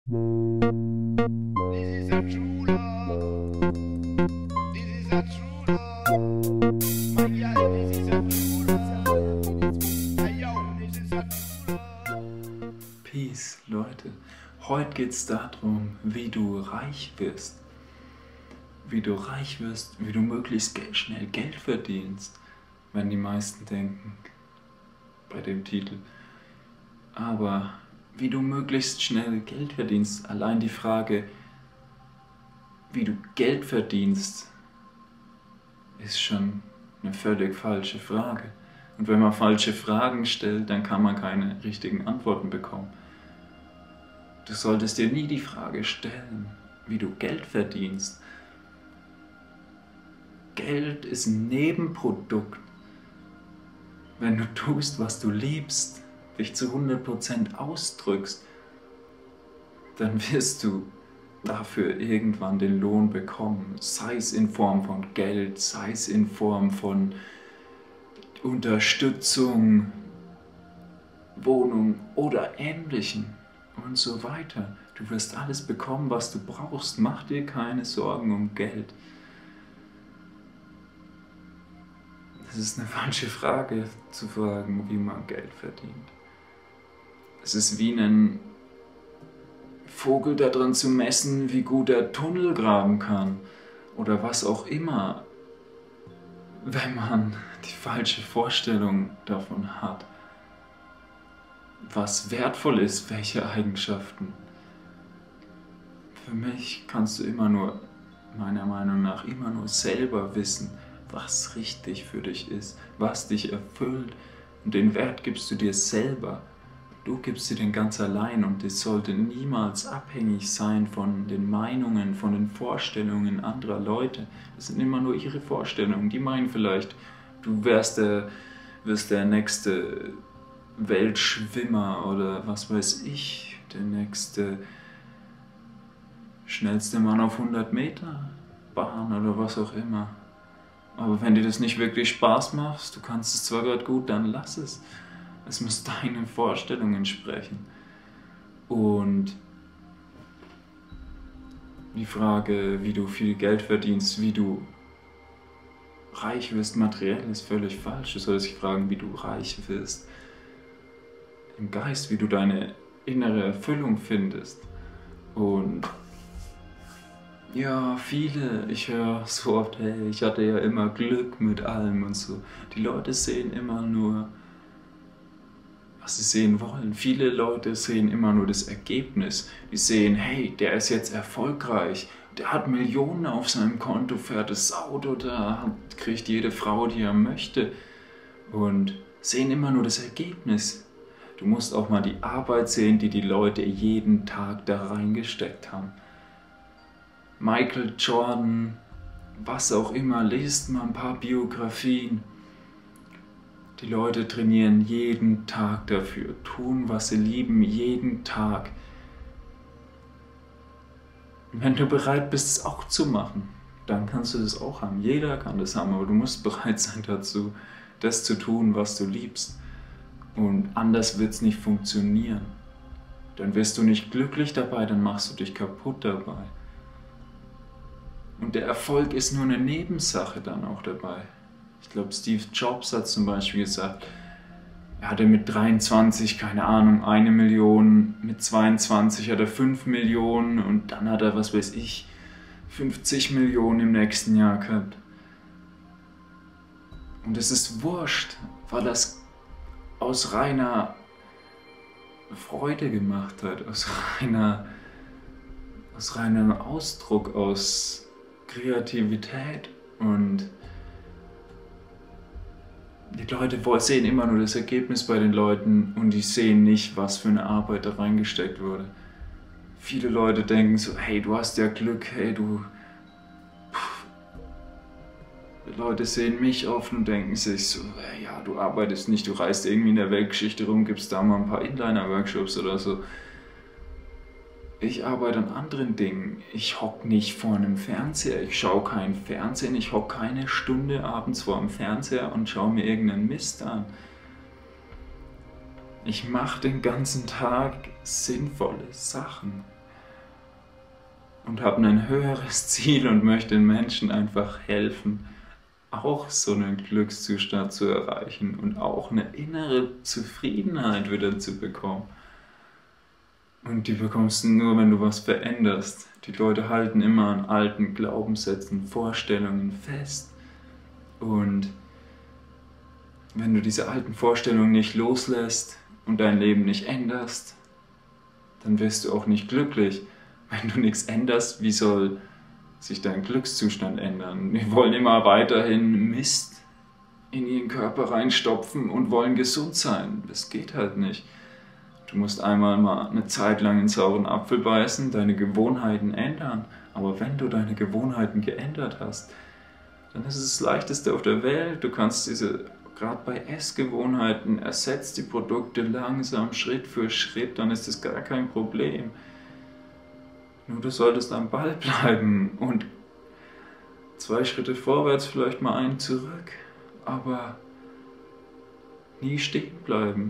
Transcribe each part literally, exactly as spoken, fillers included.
This is a true love. This is a true love. My girl, this is a true love. Hey yo, this is a true love. Peace, Leute. Heute geht es darum, wie du reich wirst. Wie du reich wirst, wie du möglichst ge- schnell Geld verdienst, wenn die meisten denken bei dem Titel. Aber wie du möglichst schnell Geld verdienst, allein die Frage, wie du Geld verdienst, ist schon eine völlig falsche Frage. Und wenn man falsche Fragen stellt, dann kann man keine richtigen Antworten bekommen. Du solltest dir nie die Frage stellen, wie du Geld verdienst. Geld ist ein Nebenprodukt. Wenn du tust, was du liebst, dich zu hundert Prozent ausdrückst, dann wirst du dafür irgendwann den Lohn bekommen. Sei es in Form von Geld, sei es in Form von Unterstützung, Wohnung oder Ähnlichem und so weiter. Du wirst alles bekommen, was du brauchst. Mach dir keine Sorgen um Geld. Es ist eine falsche Frage zu fragen, wie man Geld verdient. Es ist wie einen Vogel daran zu messen, wie gut er Tunnel graben kann oder was auch immer, wenn man die falsche Vorstellung davon hat, was wertvoll ist, welche Eigenschaften. Für mich kannst du immer nur, meiner Meinung nach, immer nur selber wissen, was richtig für dich ist, was dich erfüllt, und den Wert gibst du dir selber. Du gibst dir den ganz allein, und es sollte niemals abhängig sein von den Meinungen, von den Vorstellungen anderer Leute. Das sind immer nur ihre Vorstellungen. Die meinen vielleicht, du wärst der, wirst der nächste Weltschwimmer oder was weiß ich, der nächste schnellste Mann auf hundert Meter Bahn oder was auch immer. Aber wenn dir das nicht wirklich Spaß macht, du kannst es zwar gerade gut, dann lass es. Es muss deinen Vorstellungen entsprechen. Und die Frage, wie du viel Geld verdienst, wie du reich wirst materiell, ist völlig falsch. Du solltest dich fragen, wie du reich wirst im Geist, wie du deine innere Erfüllung findest. Und ja, viele, ich höre so oft, hey, ich hatte ja immer Glück mit allem und so. Die Leute sehen immer nur, was sie sehen wollen. Viele Leute sehen immer nur das Ergebnis. Die sehen, hey, der ist jetzt erfolgreich, der hat Millionen auf seinem Konto, fährt das Auto da, hat, kriegt jede Frau, die er möchte, und sehen immer nur das Ergebnis. Du musst auch mal die Arbeit sehen, die die Leute jeden Tag da reingesteckt haben. Michael Jordan, was auch immer, lest mal ein paar Biografien. Die Leute trainieren jeden Tag dafür, tun, was sie lieben, jeden Tag. Und wenn du bereit bist, es auch zu machen, dann kannst du das auch haben. Jeder kann das haben, aber du musst bereit sein dazu, das zu tun, was du liebst. Und anders wird es nicht funktionieren. Dann wirst du nicht glücklich dabei, dann machst du dich kaputt dabei. Und der Erfolg ist nur eine Nebensache dann auch dabei. Ich glaube, Steve Jobs hat zum Beispiel gesagt, er hatte mit dreiundzwanzig, keine Ahnung, eine Million, mit zweiundzwanzig hat er fünf Millionen und dann hat er, was weiß ich, fünfzig Millionen im nächsten Jahr gehabt. Und es ist wurscht, weil er es aus reiner Freude gemacht hat, aus reiner, aus reinem Ausdruck, aus Kreativität. Und die Leute sehen immer nur das Ergebnis bei den Leuten und die sehen nicht, was für eine Arbeit da reingesteckt wurde. Viele Leute denken so, hey, du hast ja Glück, hey, du... Puh. Die Leute sehen mich oft und denken sich so, hey, ja, du arbeitest nicht, du reist irgendwie in der Weltgeschichte rum, gibst da mal ein paar Inliner-Workshops oder so. Ich arbeite an anderen Dingen. Ich hocke nicht vor einem Fernseher, ich schaue keinen Fernsehen, ich hocke keine Stunde abends vor dem Fernseher und schaue mir irgendeinen Mist an. Ich mache den ganzen Tag sinnvolle Sachen. und habe ein höheres Ziel und möchte den Menschen einfach helfen, auch so einen Glückszustand zu erreichen und auch eine innere Zufriedenheit wieder zu bekommen. Und die bekommst du nur, wenn du was veränderst. Die Leute halten immer an alten Glaubenssätzen, Vorstellungen fest. Und wenn du diese alten Vorstellungen nicht loslässt und dein Leben nicht änderst, dann wirst du auch nicht glücklich. Wenn du nichts änderst, wie soll sich dein Glückszustand ändern? Wir wollen immer weiterhin Mist in ihren Körper reinstopfen und wollen gesund sein. Das geht halt nicht. Du musst einmal mal eine Zeit lang in sauren Apfel beißen, deine Gewohnheiten ändern. Aber wenn du deine Gewohnheiten geändert hast, dann ist es das Leichteste auf der Welt. Du kannst diese, gerade bei Essgewohnheiten, ersetzt die Produkte langsam, Schritt für Schritt, dann ist das gar kein Problem. Nur du solltest am Ball bleiben und zwei Schritte vorwärts, vielleicht mal einen zurück, aber nie stehen bleiben.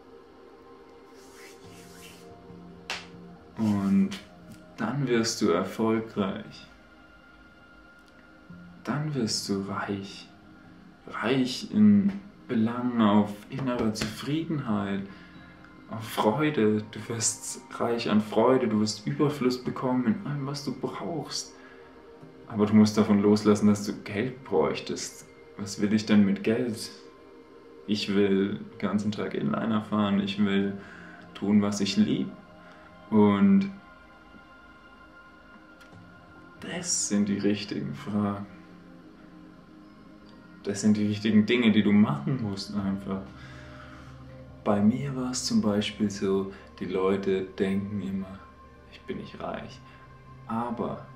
Und dann wirst du erfolgreich. Dann wirst du reich. Reich in Belangen auf innere Zufriedenheit, auf Freude. Du wirst reich an Freude, du wirst Überfluss bekommen in allem, was du brauchst. Aber du musst davon loslassen, dass du Geld bräuchtest. Was will ich denn mit Geld? Ich will den ganzen Tag Inliner fahren, ich will tun, was ich liebe. Und das sind die richtigen Fragen. Das sind die richtigen Dinge, die du machen musst einfach. Bei mir war es zum Beispiel so, die Leute denken immer, ich bin nicht reich. Aber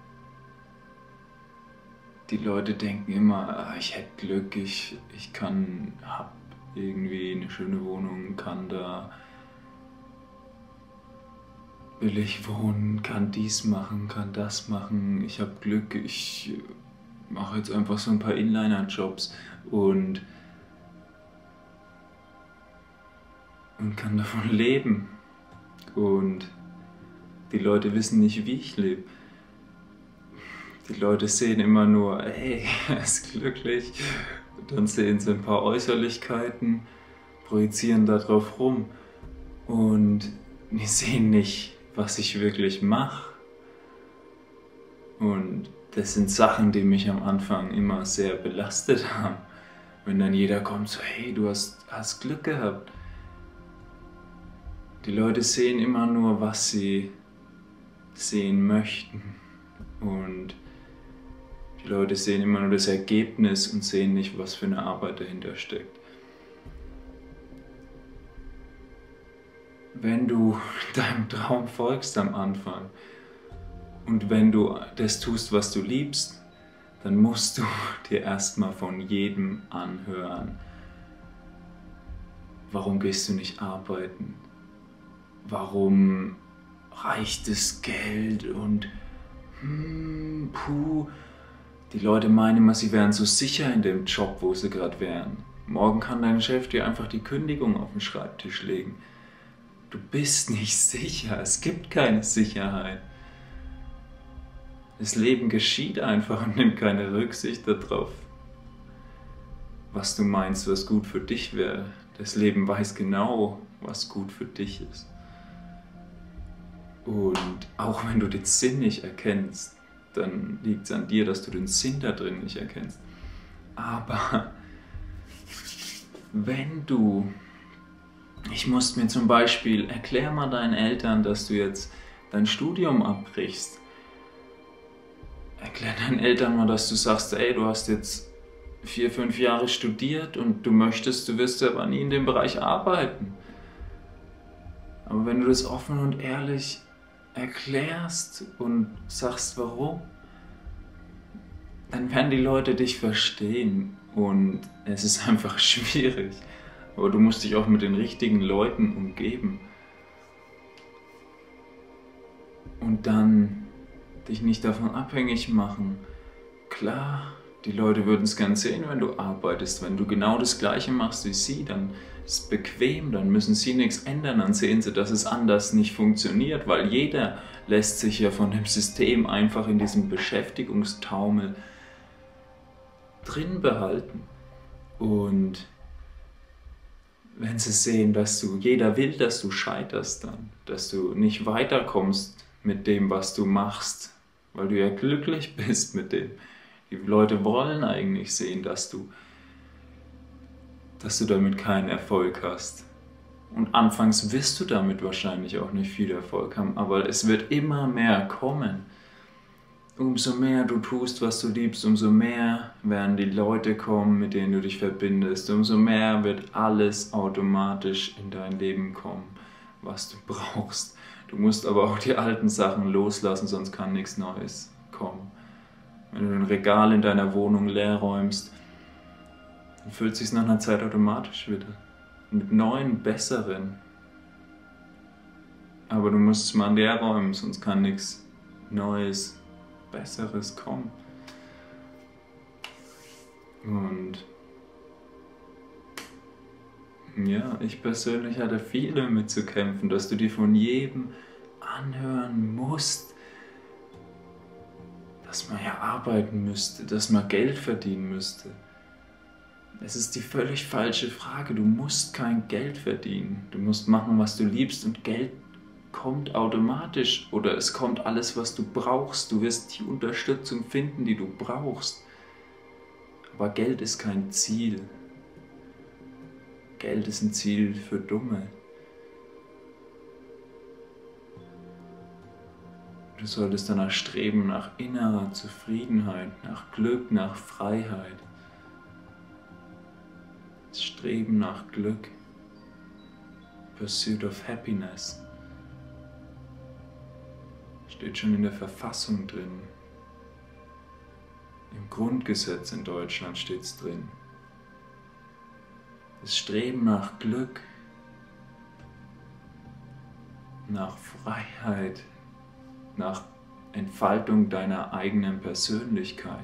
die Leute denken immer, ich hätte Glück, ich, ich kann, hab irgendwie eine schöne Wohnung, kann da billig wohnen, kann dies machen, kann das machen, ich habe Glück, ich mache jetzt einfach so ein paar Inliner-Jobs und, und kann davon leben. Und die Leute wissen nicht, wie ich lebe. Die Leute sehen immer nur, ey, er ist glücklich. Dann sehen sie ein paar Äußerlichkeiten, projizieren da drauf rum und die sehen nicht, was ich wirklich mache. Und das sind Sachen, die mich am Anfang immer sehr belastet haben. Wenn dann jeder kommt so, hey, du hast, hast Glück gehabt. Die Leute sehen immer nur, was sie sehen möchten. Und die Leute sehen immer nur das Ergebnis und sehen nicht, was für eine Arbeit dahinter steckt. Wenn du deinem Traum folgst am Anfang und wenn du das tust, was du liebst, dann musst du dir erstmal von jedem anhören, warum gehst du nicht arbeiten? Warum reicht das Geld und hm, puh. Die Leute meinen immer, sie wären so sicher in dem Job, wo sie gerade wären. Morgen kann dein Chef dir einfach die Kündigung auf den Schreibtisch legen. Du bist nicht sicher, es gibt keine Sicherheit. Das Leben geschieht einfach und nimmt keine Rücksicht darauf, was du meinst, was gut für dich wäre. Das Leben weiß genau, was gut für dich ist. Und auch wenn du den Sinn nicht erkennst, dann liegt es an dir, dass du den Sinn da drin nicht erkennst. Aber wenn du, ich muss mir zum Beispiel, erklär mal deinen Eltern, dass du jetzt dein Studium abbrichst. Erklär deinen Eltern mal, dass du sagst, ey, du hast jetzt vier, fünf Jahre studiert und du möchtest, du wirst aber nie in dem Bereich arbeiten. Aber wenn du das offen und ehrlich erklärst und sagst, warum, dann werden die Leute dich verstehen und es ist einfach schwierig. Aber du musst dich auch mit den richtigen Leuten umgeben und dann dich nicht davon abhängig machen. Klar, Die Leute würden es gern sehen, wenn du arbeitest. Wenn du genau das Gleiche machst wie sie, dann ist es bequem, dann müssen sie nichts ändern, dann sehen sie, dass es anders nicht funktioniert, weil jeder lässt sich ja von dem System einfach in diesem Beschäftigungstaumel drin behalten. Und wenn sie sehen, dass du, jeder will, dass du scheiterst dann, dass du nicht weiterkommst mit dem, was du machst, weil du ja glücklich bist mit dem. Die Leute wollen eigentlich sehen, dass du, dass du damit keinen Erfolg hast. Und anfangs wirst du damit wahrscheinlich auch nicht viel Erfolg haben, aber es wird immer mehr kommen. Umso mehr du tust, was du liebst, umso mehr werden die Leute kommen, mit denen du dich verbindest. Umso mehr wird alles automatisch in dein Leben kommen, was du brauchst. Du musst aber auch die alten Sachen loslassen, sonst kann nichts Neues kommen. Wenn du ein Regal in deiner Wohnung leer räumst, dann füllt es sich nach einer Zeit automatisch wieder. Mit neuen, besseren. Aber du musst es mal leer räumen, sonst kann nichts Neues, Besseres kommen. Und ja, ich persönlich hatte viel damit zu kämpfen, dass du dir von jedem anhören musst, dass man ja arbeiten müsste, dass man Geld verdienen müsste. Es ist die völlig falsche Frage. Du musst kein Geld verdienen. Du musst machen, was du liebst und Geld kommt automatisch oder es kommt alles, was du brauchst. Du wirst die Unterstützung finden, die du brauchst. Aber Geld ist kein Ziel. Geld ist ein Ziel für Dumme. Du solltest danach streben, nach innerer Zufriedenheit, nach Glück, nach Freiheit. Das Streben nach Glück. Pursuit of Happiness. Steht schon in der Verfassung drin. Im Grundgesetz in Deutschland steht es drin. Das Streben nach Glück, nach Freiheit, nach Entfaltung deiner eigenen Persönlichkeit.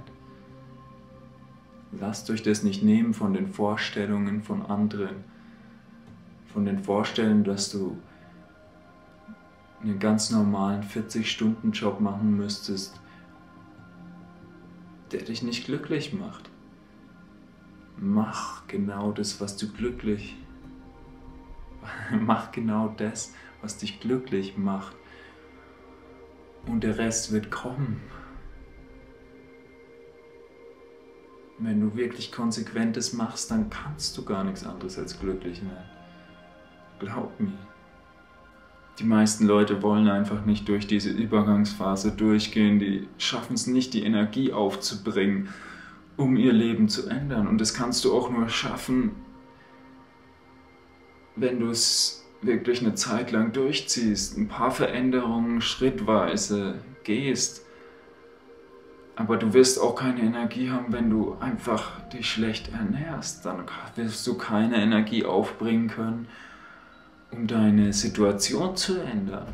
Lasst euch das nicht nehmen von den Vorstellungen von anderen, von den Vorstellungen, dass du einen ganz normalen vierzig-Stunden-Job machen müsstest, der dich nicht glücklich macht. Mach genau das, was du glücklich mach genau das, was dich glücklich macht. Und der Rest wird kommen. Wenn du wirklich Konsequentes machst, dann kannst du gar nichts anderes als glücklich werden. Glaub mir. Die meisten Leute wollen einfach nicht durch diese Übergangsphase durchgehen, die schaffen es nicht, die Energie aufzubringen, um ihr Leben zu ändern. Und das kannst du auch nur schaffen, wenn du es wirklich eine Zeit lang durchziehst, ein paar Veränderungen schrittweise gehst. Aber du wirst auch keine Energie haben, wenn du einfach dich schlecht ernährst. Dann wirst du keine Energie aufbringen können, um deine Situation zu ändern.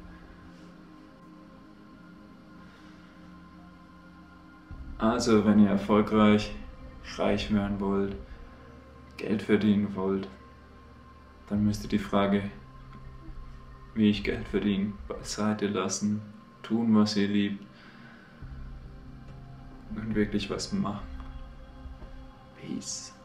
Also, wenn ihr erfolgreich reich werden wollt, Geld verdienen wollt, dann müsst ihr die Frage, wie ich Geld verdiene, beiseite lassen, tun, was ihr liebt und wirklich was machen. Peace.